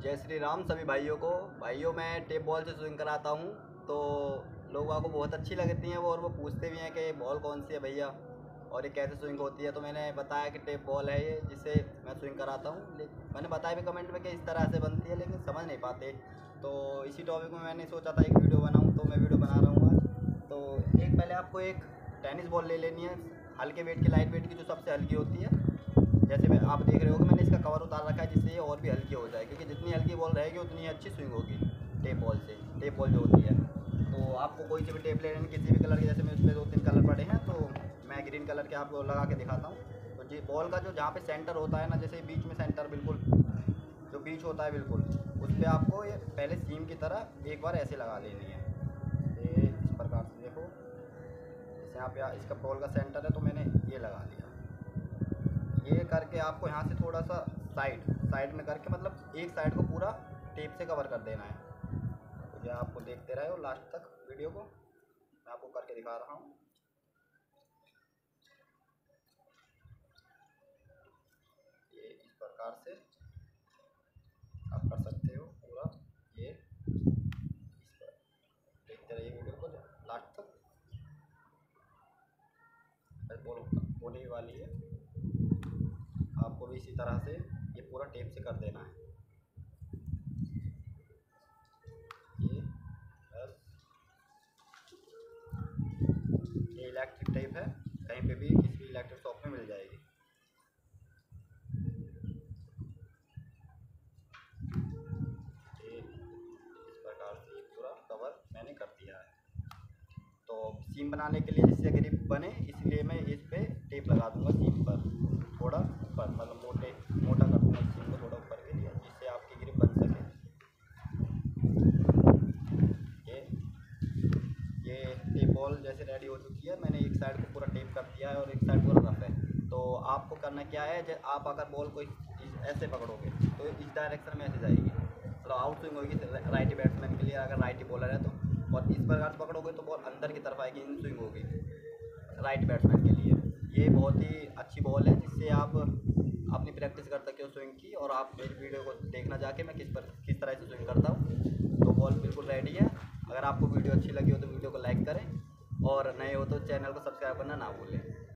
जय श्री राम सभी भाइयों को। भाइयों मैं टेप बॉल से स्विंग कराता हूँ, तो लोगों को बहुत अच्छी लगती हैं वो, और वो पूछते भी हैं कि बॉल कौन सी है भैया और ये कैसे स्विंग होती है। तो मैंने बताया कि टेप बॉल है ये, जिससे मैं स्विंग कराता हूँ। मैंने बताया भी कमेंट में कि इस तरह से बनती है, लेकिन समझ नहीं पाते। तो इसी टॉपिक में मैंने सोचा था एक वीडियो बनाऊँ, तो मैं वीडियो बना रहा हूँ आज। तो एक पहले आपको एक टेनिस बॉल ले लेनी है, हल्के वेट की, लाइट वेट की, जो सबसे हल्की होती है। जैसे मैं आप देख रहे हो कि मैंने इसका कवर उतार रखा है, जिससे ये और भी हल्की हो जाए, क्योंकि जितनी हल्की बॉल रहेगी उतनी अच्छी स्विंग होगी टेप बॉल से। टेप बॉल जो होती है, तो आपको कोई सी भी टेप ले लेनी, किसी भी कलर की। जैसे मेरे उसमें 2-3 कलर पड़े हैं, तो मैं ग्रीन कलर के आपको लगा के दिखाता हूँ। तो जी बॉल का जो जहाँ पे सेंटर होता है ना, जैसे बीच में सेंटर, बिल्कुल जो बीच होता है बिल्कुल, उस पर आपको ये पहले सीम की तरह एक बार ऐसे लगा लेनी है। ये इस प्रकार से देखो, जैसे यहाँ पे इसका बॉल का सेंटर है, तो मैंने ये लगा लिया। ये करके आपको यहाँ से थोड़ा सा साइड में करके, मतलब एक साइड को पूरा टेप से कवर कर देना है। तो ये आपको देखते रहे हो लास्ट तक वीडियो को, मैं आपको करके दिखा रहा हूँ। ये इस प्रकार से आप कर सकते हो पूरा। ये इस पर देखते रहिए वीडियो को लास्ट तक, बॉल होने ही वाली है। आपको भी इसी तरह से ये पूरा टेप से कर देना है। ये बस, ये इलेक्ट्रिक टेप है, कहीं पे भी किसी भी इलेक्ट्रिक शॉप में मिल जाएगी। ये इस प्रकार से पूरा कवर मैंने कर दिया है। तो सीम बनाने के लिए जिससे ग्रिप बने, इसलिए मैं इस पे टेप लगा दूंगा सीम पर, थोड़ा ऊपर, मतलब मोटा कर दूंगा सीम को थोड़ा ऊपर के लिए, जिससे आपकी ग्रिप बन सके। ये टेप बॉल जैसे रेडी हो चुकी है। मैंने एक साइड को पूरा टेप कर दिया है और एक साइड पूरा रफ है। तो आपको करना क्या है, आप अगर बॉल को ऐसे पकड़ोगे तो इस डायरेक्शन में ऐसे जाएगी, तो आउट स्विंग होगी राइटी बैट्समैन के लिए, अगर राइटी बॉलर है तो। और इस प्रकार से पकड़ोगे तो बॉल अंदर की तरफ आएगी, इन स्विंग होगी राइट बैट्समैन के लिए। ये बहुत ही अच्छी बॉल है, जिससे आप अपनी प्रैक्टिस कर सकते हो स्विंग की। और आप मेरी वीडियो को देखना जाके मैं किस तरह से स्विंग करता हूँ। तो बॉल बिल्कुल रेडी है। अगर आपको वीडियो अच्छी लगी हो तो वीडियो को लाइक करें, और नए हो तो चैनल को सब्सक्राइब करना ना भूलें।